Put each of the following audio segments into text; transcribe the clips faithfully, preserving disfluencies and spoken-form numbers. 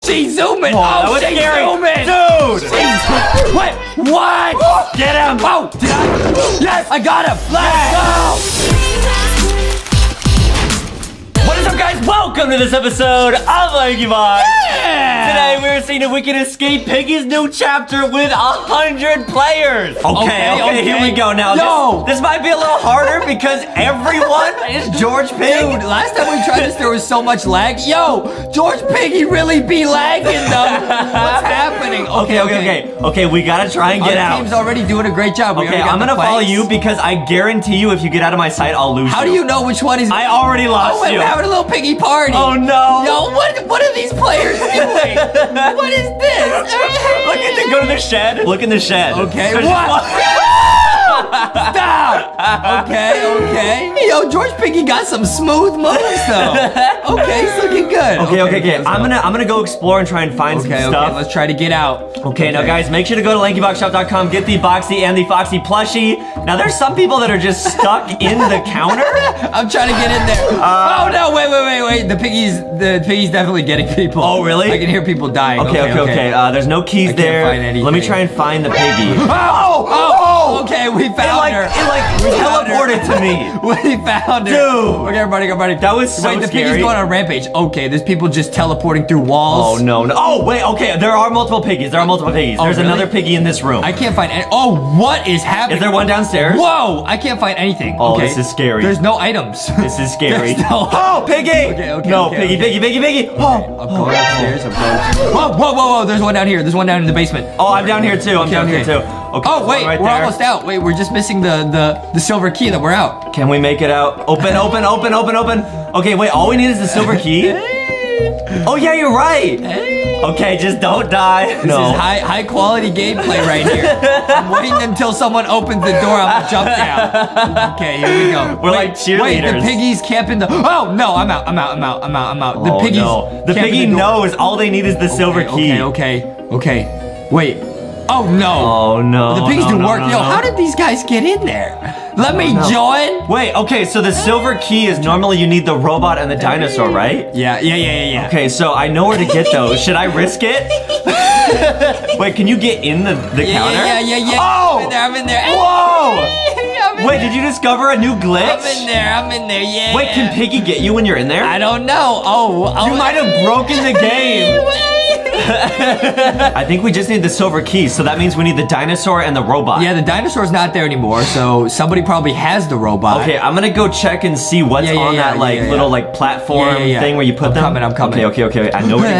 She's zooming. Oh, that Oh, was she's scary. zooming. Dude. She's... What? What? Get him. Oh, did I? Yes, I got him. Let's go. What is up, guys? Welcome to this episode of LankyBox. Yeah. Today we're seeing if we can escape Piggy's new chapter with a hundred players. Okay, okay, Okay, okay. here we go. Now, Yo. this, this might be a little harder because everyone is George Pig. Dude, last time we tried this, there was so much lag. Yo, George Piggy really be lagging though. What's happening? Okay, okay, okay, okay. We gotta try and get Our out. team's already doing a great job. We Okay, already got I'm the gonna follow planks. you because I guarantee you, if you get out of my sight, I'll lose How you. do you know which one is? I already lost Oh, wait, you. we're having a little piggy party. Oh no! Yo, what what are these players doing? What is this? Look at the go to the shed. Look in the shed. Okay, There's what? just Stop! Okay, okay. Yo, George Piggy got some smooth moves though. Okay, he's looking good. Okay, okay, okay. let's I'm go. gonna I'm gonna go explore and try and find Okay, some okay, stuff. let's try to get out. Okay, now guys, make sure to go to Lanky Box Shop dot com, get the Boxy and the Foxy plushie. Now there's some people that are just stuck in the counter. I'm trying to get in there. Uh, oh no, wait, wait, wait, wait. The piggy's the piggy's definitely getting people. Oh, really? I can hear people dying. Okay, okay, okay. Uh, there's no keys I can't there. find anything. Let me try and find the piggy. Oh, oh, okay, we found It like her. it like We found her. teleported to me. We found her. Dude. Okay, everybody, everybody. That was so Wait, the scary. piggy's going on a rampage. Okay, there's people just teleporting through walls. Oh no, no. Oh wait, okay. There are multiple piggies. There are multiple piggies. Oh, There's really? another piggy in this room. I can't find any. Oh, what is happening? Is there one downstairs? Whoa, I can't find anything. Oh, okay. this is scary. There's no items. This is scary. There's no- Oh, piggy! Okay, okay, No, okay, piggy, okay. piggy, piggy, piggy. Oh, I'm going upstairs. I'm going. Whoa, whoa, whoa, whoa! There's one down here. There's one down in the basement. oh, I'm down here too. I'm Okay, down okay. here too. Okay, Oh there's wait, one right we're there. almost out. Wait, we're just missing the the the silver key that we're out. Can we make it out? Open, open, open, open, open. Okay, wait. All we need is the silver key. Oh yeah, you're right. Okay, just don't die. This no. is high high quality gameplay right here. I'm waiting until someone opens the door. I'm gonna jump down. Okay, here we go. We're wait, like cheerleaders. Wait, the piggy's camping the. Oh no, I'm out. I'm out. I'm out. I'm out. I'm out. The Oh, piggy's. no. The camping piggy door. knows all they need is the silver Okay, key. Okay, okay, okay. Wait. Oh no. Oh no. The piggies no, do no, work. no, Yo, no. how did these guys get in there? Let me no. join. Wait, okay, so the silver key is normally you need the robot and the dinosaur, right? Yeah, yeah, yeah, yeah, yeah. Okay, so I know where to get those. Should I risk it? Wait, can you get in the, the Yeah, counter? yeah, yeah, yeah, yeah. Oh! I'm in there. I'm in there. Whoa! I'm in Wait, there. did you discover a new glitch? I'm in there. I'm in there. Yeah. Wait, can Piggy get you when you're in there? I don't know. Oh, oh. You might have broken the game. I think we just need the silver key, so that means we need the dinosaur and the robot. Yeah, the dinosaur's not there anymore, so somebody probably has the robot. Okay, I'm gonna go check and see what's Yeah, yeah, on yeah, that like yeah, yeah. little like platform Yeah, yeah, yeah. thing where you put I'm them. coming, I'm coming. Okay, okay, okay. I know where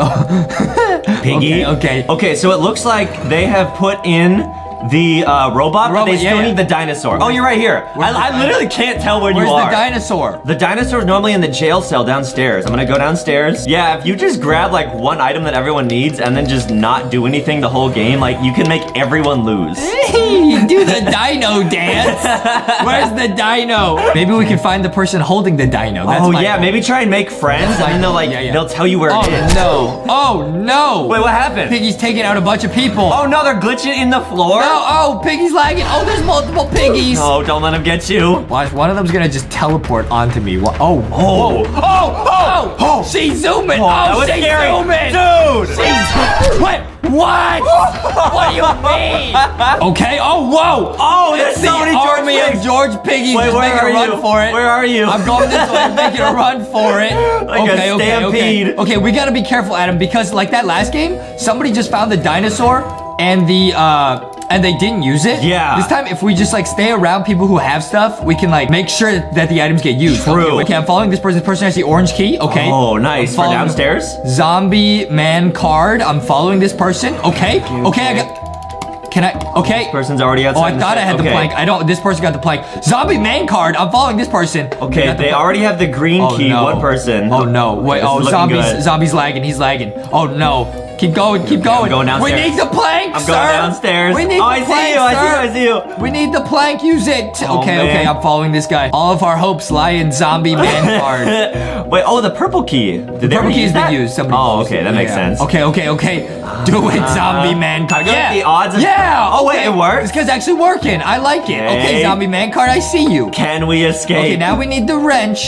to go. Piggy. Okay, okay. Okay, so it looks like they have put in the uh, robot, but Robot, they still yeah, yeah. need the dinosaur. Oh, you're right here. I, Where's the I dino- literally can't tell where Where's you the are. dinosaur? The dinosaur's normally in the jail cell downstairs. I'm gonna go downstairs. Yeah, if you just grab like one item that everyone needs and then just not do anything the whole game, like you can make everyone lose. You do the dino dance. Where's the dino? Maybe we can find the person holding the dino. That's oh my yeah, goal. maybe try and make friends and then they'll like Yeah, yeah. they'll tell you where Oh it is. no! Oh no! Wait, what happened? Piggy's taking out a bunch of people. Oh no, they're glitching in the floor. No! Oh, Piggy's lagging. Oh, there's multiple piggies. Oh, don't let him get you. Watch, one of them's gonna just teleport onto me. Wha- Oh, Oh. oh, oh, oh! She's zooming. Oh, Oh, that was she's scary. zooming. Dude. She's what? What? What do you mean? Okay. Oh, whoa. Oh, there's It's so the many George army Pigs. of George Piggies. Wait, just where making are a run you? for it. Where are you? I'm going this way, making a run for it. Like a okay, okay, stampede. okay. Okay, we gotta be careful, Adam, because like that last game, somebody just found the dinosaur and the uh and they didn't use it. Yeah. This time, if we just like stay around people who have stuff, we can like make sure that the items get used. True. Okay, okay, I'm following this person. This person has the orange key. Okay. Oh, nice. I'm For following- downstairs? Zombie man card. I'm following this person. Okay. Okay, I got. Can I? Okay. Person's already outside. Oh, I the thought I set. had the Okay. plank. I don't. This person got the plank. Zombie main card. I'm following this person. Okay, got the they plank. already have the green Oh, key. no. One person. Oh no! Wait. This is Oh, looking zombies. good. Zombies lagging. He's lagging. Oh no! Keep going. Keep going. I'm going downstairs. We need the plank, I'm sir. going downstairs. We need Oh, the I see plank, you, I see sir. you, I see you. We need the plank. Use it. Oh, okay. man. Okay. I'm following this guy. All of our hopes lie in zombie man card. Wait, oh, the purple key. Did they Purple already key use has been that? used. Somebody Oh, used okay, it. that makes Yeah. sense. Okay. Okay. Okay. Do it, zombie man card. I got Yeah. the odds of- Yeah. Oh, wait, okay. it works? This guy's actually working. I like it. Okay, Okay. zombie man card. I see you. Can we escape? Okay, now we need the wrench.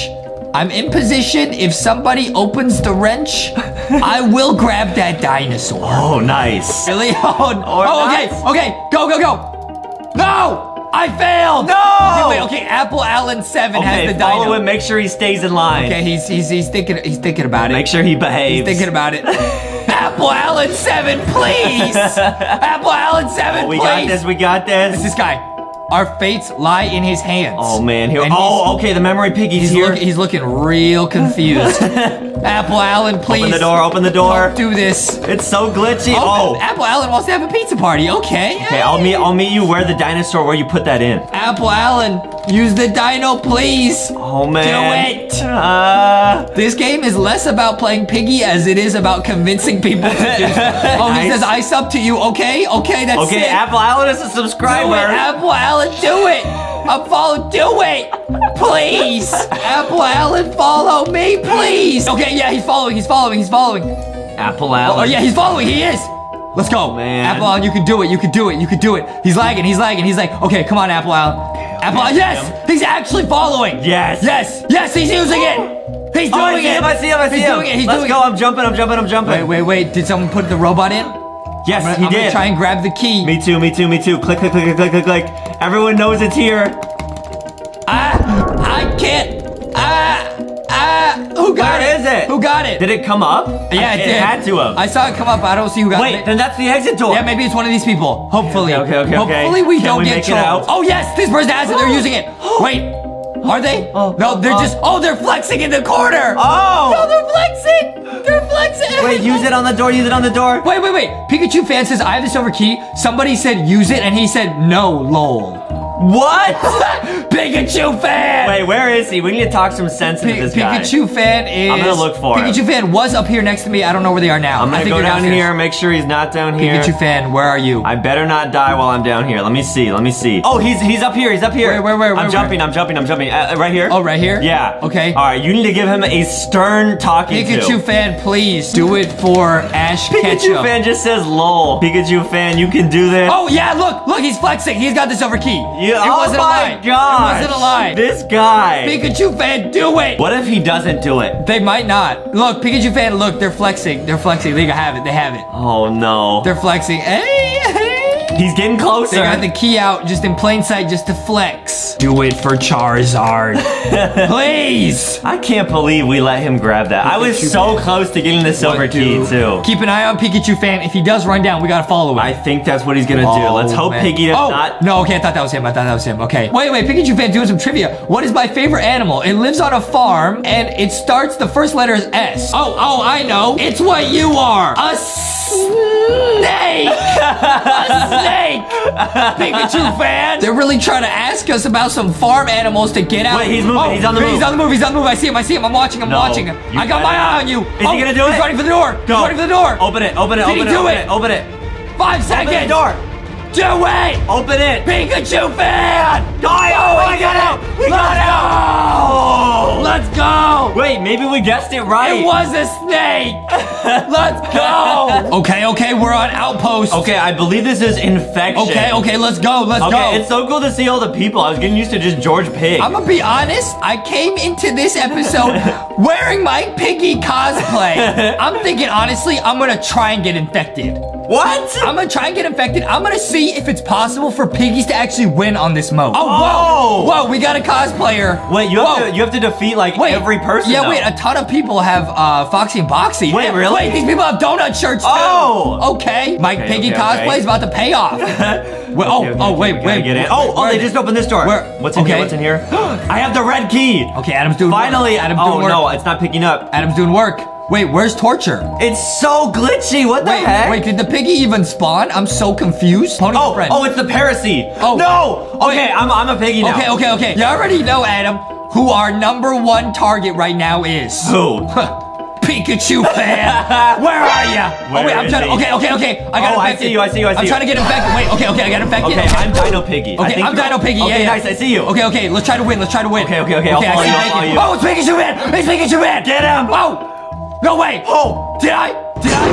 I'm in position. If somebody opens the wrench, I will grab that dinosaur. Oh, nice. Really? Oh, oh okay, okay. Go, go, go. No! I failed! No! Okay, wait, okay, Apple Allen seven Okay, has the follow dino. him. Make sure he stays in line. Okay, he's he's he's thinking he's thinking about it. Make sure he behaves. He's thinking about it. Apple Allen seven, please! Apple Allen seven, Oh, we please! got this. We got this. It's this guy. Our fates lie in his hands. Oh man, here. And Oh, okay. The memory piggy's He's, here. look, he's looking real confused. Apple Allen, please. Open the door. Open the door. Don't do this. It's so glitchy. Oh, Oh. Apple Allen wants to have a pizza party. Okay. Okay, I'll meet. I'll meet you where the dinosaur. Where you put that in. Apple Allen, use the dino, please. Oh man. Do it. Uh, This game is less about playing Piggy as it is about convincing people to do it. Oh, he Nice. says, I sub to you. Okay, okay, that's okay, it. Apple Allen is a Do subscriber. it, Apple Allen, do it. I'm follow, do it. Please. Apple Allen, follow me, please. Okay, yeah, he's following, he's following, he's following. Apple Allen. Oh, yeah, he's following, he is. Let's go. man. Apple Allen, you can do it, you can do it, you can do it. He's lagging, he's lagging, he's like, okay, come on, Apple Allen. Apple Allen, yes, he's actually following. Yes. Yes, yes, he's using it. He's doing Oh, I see it. him. I see him. I see he's him. doing it, he's Let's doing go. it. I'm jumping. I'm jumping. I'm jumping. Wait, wait, wait, did someone put the robot in? Yes, I'm gonna, he I'm did. gonna try and grab the key. Me too. Me too. Me too. Click, click, click, click, click, click, click. Everyone knows it's here. Ah, I can't. Ah, ah, who got Where it? is it? Who got it? Did it come up? Yeah, it, it did. had to have. I saw it come up. I don't see who got Wait, it. then that's the exit door. Yeah, maybe it's one of these people. Hopefully. Okay, okay, okay. Hopefully we Can don't we get make it trolled. out? Oh yes, this person has it. They're using it. Wait, are they? Oh, no, they're oh. just. Oh, they're flexing in the corner. Oh! No, they're flexing. They're flexing. Wait, use it on the door. Use it on the door. Wait, wait, wait. Pikachu fan says I have the silver key. Somebody said use it, and he said no, lol. What? Pikachu fan. Wait, where is he? We need to talk some sense into Pi- this guy. Pikachu fan is. I'm gonna look for him. Pikachu fan was up here next to me. I don't know where they are now. I'm I gonna think go they're down downstairs. here, make sure he's not down here. Pikachu fan, where are you? I better not die while I'm down here. Let me see. Let me see. Oh, he's he's up here. He's up here. Where, where, where, I'm where, jumping. where? I'm jumping. I'm jumping. Uh, right here. Oh, right here? Yeah. Okay. All right. You need to give him a stern talking Pikachu to. fan, please do it for Ash Pikachu Ketchum. fan just says lol. Pikachu fan, you can do this. Oh yeah, look, look, he's flexing. He's got the silver key. Yeah, it oh wasn't my a lie. gosh. It wasn't a lie. This guy. Pikachu fan, do it. What if he doesn't do it? They might not. Look, Pikachu fan, look, they're flexing. They're flexing. They have it. They have it. Oh no. They're flexing. Hey, hey. He's getting closer. They got the key out just in plain sight just to flex. Do it for Charizard. Please. I can't believe we let him grab that. I was Pikachu so fan. close to getting the silver What, key dude? too. Keep an eye on Pikachu fan. If he does run down, we gotta follow him. I think that's what he's gonna do. Oh, Let's hope man. Piggy does oh, not. No, okay, I thought that was him. I thought that was him. Okay. Wait, wait, Pikachu fan doing some trivia. What is my favorite animal? It lives on a farm and it starts, the first letter is S. Oh, oh, I know. It's what you are. A snake. A snake. Pikachu fan. They're really trying to ask us about some farm animals to get out. Wait, he's moving. Oh, He's on the He's move. on the move. He's on the move. I see him. I see him. I'm watching him. No, I'm watching him. you I got better my not. eye on you. Is he gonna do he's it? running for the door. Go. He's running for the door. Open it. Open it. Did open he it. do open it? it. Open it. Five seconds. Open the door. Do it. Open it. Pikachu fan! Oh, Oh, we got it. We got Let's it. go! Let's go! Wait, maybe we guessed it right. It was a snake! Let's go! Okay, okay, we're on outpost. Okay, I believe this is infection. Okay, okay, let's go, let's Okay, go. it's so cool to see all the people. I was getting used to just George Pig. I'm gonna be honest, I came into this episode wearing my Piggy cosplay. I'm thinking, honestly, I'm gonna try and get infected. What? I'm gonna try and get infected. I'm gonna see if it's possible for piggies to actually win on this mode. Oh, Oh. whoa! Whoa, we got a cosplayer. Wait, you have Whoa. to you have to defeat like Wait, every person. Yeah, though. wait, a ton of people have uh, Foxy and Boxy. Wait, really? Wait, these people have donut shirts too. Oh. Okay. My Okay, Piggy okay, cosplay okay. is about to pay off. Wait, oh, Okay, okay, oh, okay, wait, we gotta wait. Get in. wait, Oh, oh, where they are just opened this door. Where- What's in okay. here? What's in here? I have the red key. Okay, Adam's doing Finally, work. Adam's oh doing work. no, it's not picking up. Adam's doing work. Wait, where's Torture? It's so glitchy. What the Wait, heck? wait, did the piggy even spawn? I'm so confused. Pony Oh, friend. oh, it's the Paraseed. Oh. no. Okay, I'm I'm a piggy now. Okay, okay, okay. You already know, Adam, who our number one target right now is. Who? Pikachu fan. Where are ya? Where oh wait, I'm is trying to. he? Okay, okay, okay. I got Oh, I infected. see you, I see you, I see I'm you. trying to get infected. Wait, okay, okay, I got infected. Okay, I'm Dino Piggy. I Okay, think I'm you're- Dino Piggy. Okay, yeah, nice. yeah. I see you. Okay, okay. Let's try to win. Let's try to win. Okay, okay, okay, I'll Okay, I follow see you, I'll Bacon. follow you. Oh, it's Pikachu man. It's Pikachu man. Get him. Oh, no way. Oh, Did I? Did I?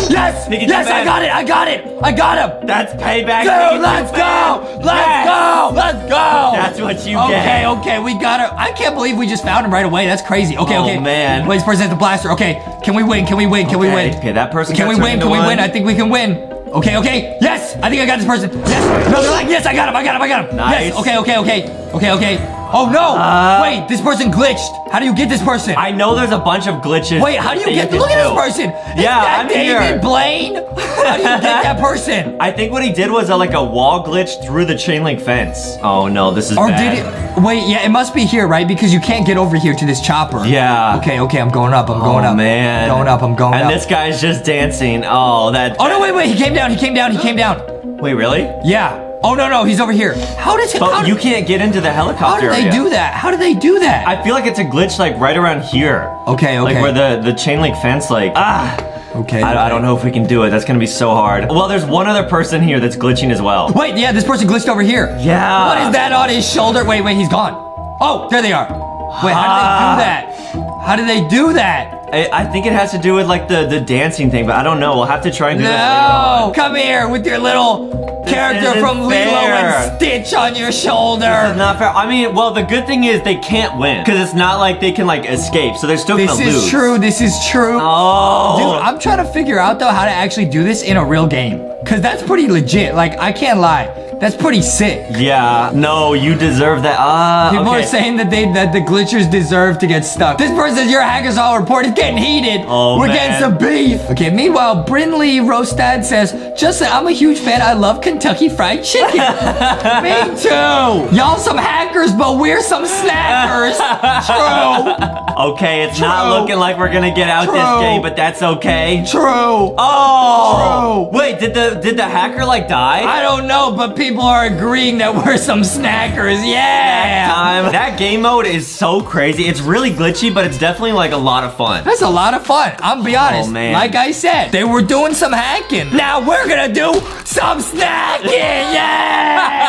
Yes! Pikachu Yes, I fan. got it! I got it! I got him! That's payback. Dude, Pikachu let's fan. go! Let's Yes. go! Let's go! That's what you okay, get. Okay, okay, we got it. I can't believe we just found him right away. That's crazy. Okay, Oh, okay. man. Wait, this person has the blaster. Okay, can we win? Can we win? Can we Okay. win? Okay, that person Can got we turned win? into Can we one. win? I think we can win. Okay, okay. Yes! I think I got this person. Yes! No, they're like, yes, I got him. I got him. I got him. Nice. Yes. Okay, okay, okay. Okay, okay. Oh, no. Uh, Wait, this person glitched. How do you get this person? I know there's a bunch of glitches. Wait, how do you that get? can Look at do. this person. Is Yeah, that I'm David here. Blaine? How do you get that person? I think what he did was a, like a wall glitch through the chain link fence. Oh no, this is Or bad. did it? Wait, yeah, it must be here, right? Because you can't get over here to this chopper. Yeah. Okay, okay, I'm going up. I'm going oh, up. man. I'm going up. I'm going and up. this guy's just dancing. Oh, that. Oh no! Wait, wait. He came down. He came down. He came down. Wait, really? Yeah. Oh no, no. He's over here. How does it? But how you do- can't get into the How helicopter do they area. do that? How do they do that? I feel like it's a glitch like right around here. Okay, okay. Like where the, the chain link fence like, ah. Okay. I, I don't know if we can do it. That's gonna be so hard. Well, there's one other person here that's glitching as well. Wait, yeah, this person glitched over here. Yeah. What is that on his shoulder? Wait, wait, he's gone. Oh, there they are. Wait, how Ah. do they do that? How do they do that? I, I think it has to do with like the, the dancing thing, but I don't know. We'll have to try and do that later No! on. Come here with your little character isn't from Lilo fair. and Stitch on your This is shoulder. not fair. I mean, well, the good thing is they can't win because it's not like they can like escape, so they're still This gonna is lose. true. This is true. Oh, Dude, I'm trying to figure out though how to actually do this in a real game. Cause that's pretty legit. Like, I can't lie. That's pretty sick. yeah. No, you deserve that. Ah, People okay. are saying that they that the glitchers deserve to get stuck. This person says your hackers all report is getting heated. Oh, We're man. getting some beef. Okay, meanwhile, Brinley Rostad says, just that I'm a huge fan. I love Kentucky Fried Chicken. Me too. Y'all some hackers, but we're some snackers. True. Okay, it's True. not looking like we're gonna get out True. this game, but that's okay. True. Oh, True. wait, did the did the hacker like die? I don't know, but people are agreeing that we're some snackers. Yeah. Time. That game mode is so crazy. It's really glitchy, but it's definitely like a lot of fun. That's a lot of fun. I'm gonna be honest. Oh, man. Like I said, they were doing some hacking. Now we're gonna do some snacking. Yeah.